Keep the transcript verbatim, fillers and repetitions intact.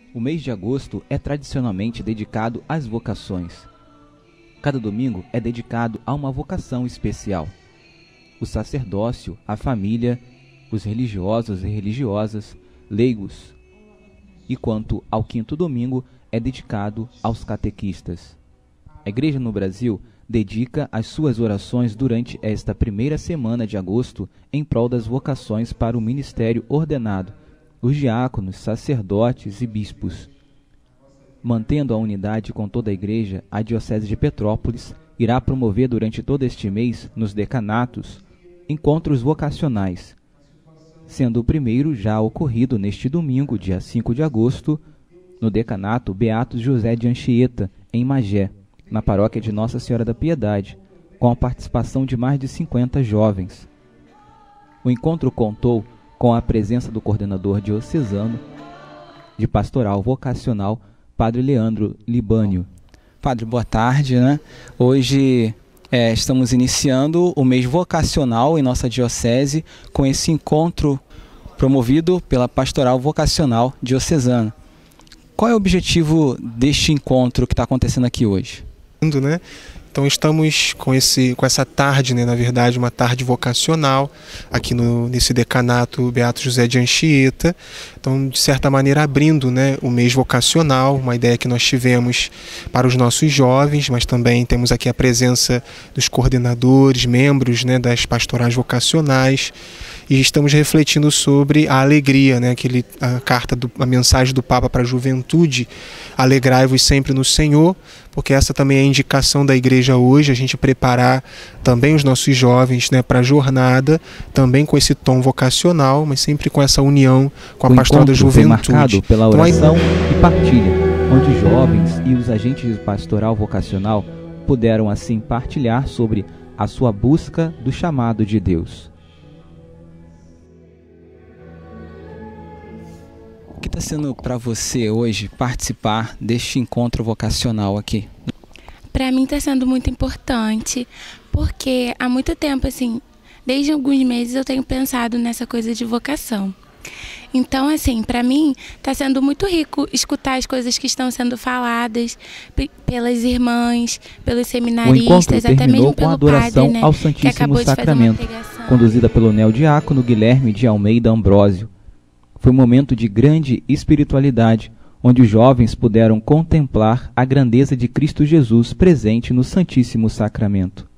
O mês de agosto é tradicionalmente dedicado às vocações. Cada domingo é dedicado a uma vocação especial. O sacerdócio, a família, os religiosos e religiosas, leigos. E quanto ao quinto domingo, é dedicado aos catequistas. A Igreja no Brasil dedica as suas orações durante esta primeira semana de agosto em prol das vocações para o ministério ordenado, os diáconos, sacerdotes e bispos. Mantendo a unidade com toda a Igreja, a Diocese de Petrópolis irá promover durante todo este mês, nos decanatos, encontros vocacionais, sendo o primeiro já ocorrido neste domingo, dia cinco de agosto, no decanato Beato José de Anchieta, em Magé, na paróquia de Nossa Senhora da Piedade, com a participação de mais de cinquenta jovens. O encontro contou com a presença do coordenador diocesano de pastoral vocacional, Padre Leandro Libânio. Padre, boa tarde, né? Hoje é, estamos iniciando o mês vocacional em nossa diocese com esse encontro promovido pela pastoral vocacional diocesana. Qual é o objetivo deste encontro que está acontecendo aqui hoje? Né? Então estamos com, esse, com essa tarde, né, na verdade uma tarde vocacional aqui no, nesse decanato Beato José de Anchieta, então de certa maneira abrindo, né, o mês vocacional, uma ideia que nós tivemos para os nossos jovens, mas também temos aqui a presença dos coordenadores, membros, né, das pastorais vocacionais, e estamos refletindo sobre a alegria, né, aquele, a carta, do, a mensagem do Papa para a juventude: alegrai-vos sempre no Senhor, porque essa também é a indicação da Igreja hoje, a gente preparar também os nossos jovens, né, para a jornada, também com esse tom vocacional, mas sempre com essa união com a pastoral da juventude. Foi marcado pela oração então, e partilha, onde jovens e os agentes de pastoral vocacional puderam assim partilhar sobre a sua busca do chamado de Deus. O que está sendo para você hoje participar deste encontro vocacional aqui? Para mim está sendo muito importante, porque há muito tempo, assim, desde alguns meses eu tenho pensado nessa coisa de vocação. Então, assim, para mim está sendo muito rico escutar as coisas que estão sendo faladas pelas irmãs, pelos seminaristas, até mesmo pelo padre, né, ao Santíssimo que acabou Sacramento, de fazer uma pregação, conduzida pelo neodiácono Guilherme de Almeida Ambrósio. Foi um momento de grande espiritualidade, onde os jovens puderam contemplar a grandeza de Cristo Jesus presente no Santíssimo Sacramento.